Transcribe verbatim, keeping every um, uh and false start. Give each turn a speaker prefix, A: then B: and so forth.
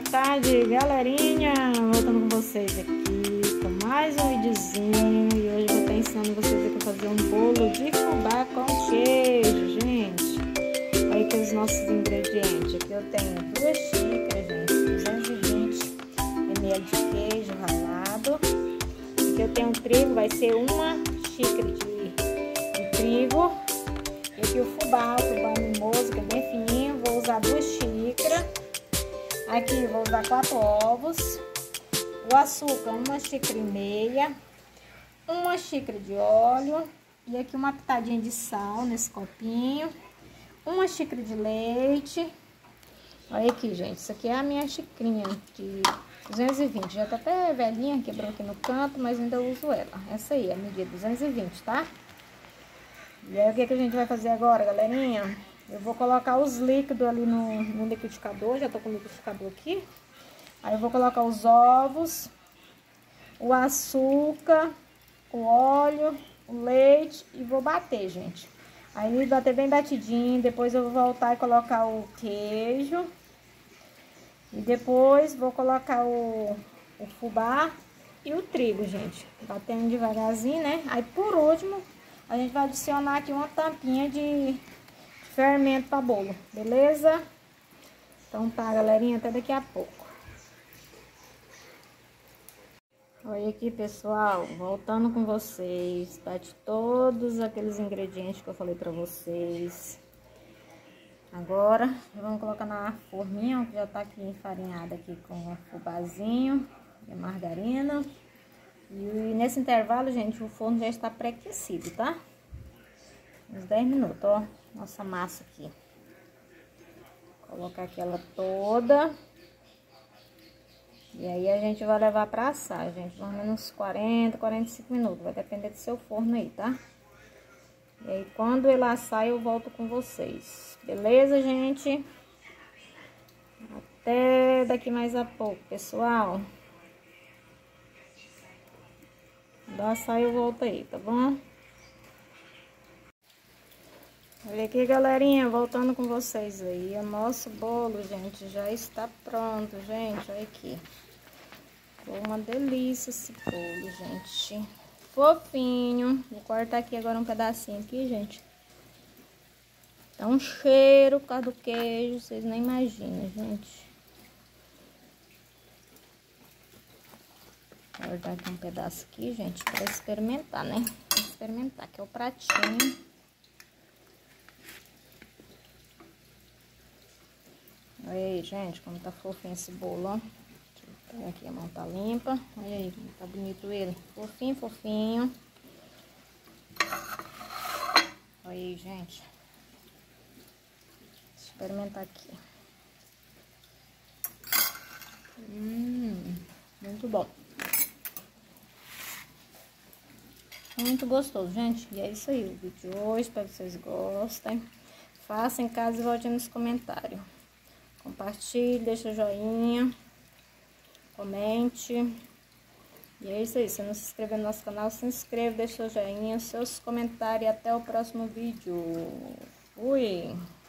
A: tarde, galerinha! Voltando com vocês aqui com mais um videozinho. E hoje eu vou estar ensinando vocês aqui a fazer um bolo de fubá com queijo, gente. Olha aqui os nossos ingredientes. Aqui eu tenho duas xícaras, gente, duzentos e vinte mililitros de queijo ralado. Aqui eu tenho trigo, vai ser uma xícara de, de trigo. E aqui o fubá, o fubá mimoso, que é bem fininho, vou usar duas xícaras. Aqui vou usar quatro ovos, o açúcar uma xícara e meia, uma xícara de óleo e aqui uma pitadinha de sal nesse copinho, uma xícara de leite. Olha aqui, gente, isso aqui é a minha xicrinha de duzentos e vinte, já tá até velhinha, quebrou aqui no canto, mas ainda uso ela. Essa aí, a medida duzentos e vinte, tá? E aí o que que a gente vai fazer agora, galerinha? Eu vou colocar os líquidos ali no, no liquidificador, já tô com o liquidificador aqui. Aí eu vou colocar os ovos, o açúcar, o óleo, o leite e vou bater, gente. Aí bater bem batidinho, depois eu vou voltar e colocar o queijo. E depois vou colocar o, o fubá e o trigo, gente. Batendo devagarzinho, né? Aí por último, a gente vai adicionar aqui uma tampinha de fermento para bolo, beleza? Então tá, galerinha, até daqui a pouco. Olha aqui, pessoal, voltando com vocês, bate todos aqueles ingredientes que eu falei para vocês. Agora, vamos colocar na forminha, que já tá aqui enfarinhada aqui com o fubazinho e a margarina. E nesse intervalo, gente, o forno já está pré-aquecido, tá? Uns dez minutos, ó. Nossa massa aqui. Vou colocar aqui ela toda. E aí a gente vai levar pra assar, gente. Mais ou menos quarenta, quarenta e cinco minutos. Vai depender do seu forno aí, tá? E aí quando ele assar eu volto com vocês. Beleza, gente? Até daqui mais a pouco, pessoal. Quando assar eu volto aí, tá bom? Olha aqui, galerinha, voltando com vocês aí, o nosso bolo, gente, já está pronto, gente, olha aqui. Ficou uma delícia esse bolo, gente, fofinho. Vou cortar aqui agora um pedacinho aqui, gente. Tá um cheiro por causa do queijo, vocês nem imaginam, gente. Vou cortar aqui um pedaço aqui, gente, para experimentar, né? Pra experimentar, que é o pratinho. Olha aí, gente, como tá fofinho esse bolo, ó. Deixa eu pegar aqui, a mão tá limpa. Olha aí, como tá bonito ele. Fofinho, fofinho. Olha aí, gente. Deixa eu experimentar aqui. Hum, muito bom. Muito gostoso, gente. E é isso aí, o vídeo de hoje. Espero que vocês gostem. Faça em casa e volte nos comentários. Compartilhe, deixa o joinha, comente. E é isso aí, se não se inscrever no nosso canal, se inscreva, deixa o joinha, seus comentários e até o próximo vídeo. Fui!